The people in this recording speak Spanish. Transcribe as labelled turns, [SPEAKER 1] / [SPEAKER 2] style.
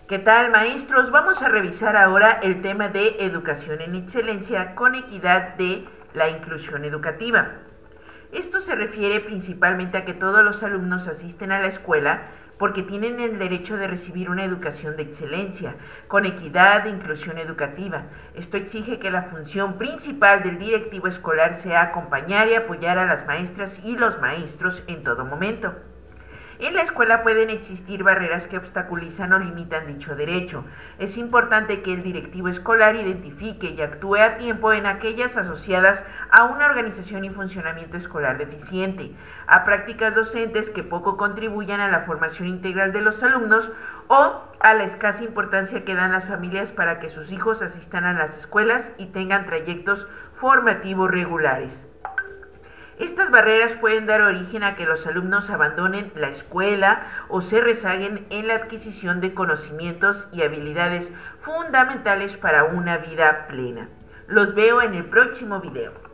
[SPEAKER 1] ¿Qué tal, maestros? Vamos a revisar ahora el tema de educación en excelencia con equidad de la inclusión educativa. Esto se refiere principalmente a que todos los alumnos asisten a la escuela porque tienen el derecho de recibir una educación de excelencia, con equidad e inclusión educativa. Esto exige que la función principal del directivo escolar sea acompañar y apoyar a las maestras y los maestros en todo momento. En la escuela pueden existir barreras que obstaculizan o limitan dicho derecho. Es importante que el directivo escolar identifique y actúe a tiempo en aquellas asociadas a una organización y funcionamiento escolar deficiente, a prácticas docentes que poco contribuyan a la formación integral de los alumnos o a la escasa importancia que dan las familias para que sus hijos asistan a las escuelas y tengan trayectos formativos regulares. Estas barreras pueden dar origen a que los alumnos abandonen la escuela o se rezaguen en la adquisición de conocimientos y habilidades fundamentales para una vida plena. Los veo en el próximo video.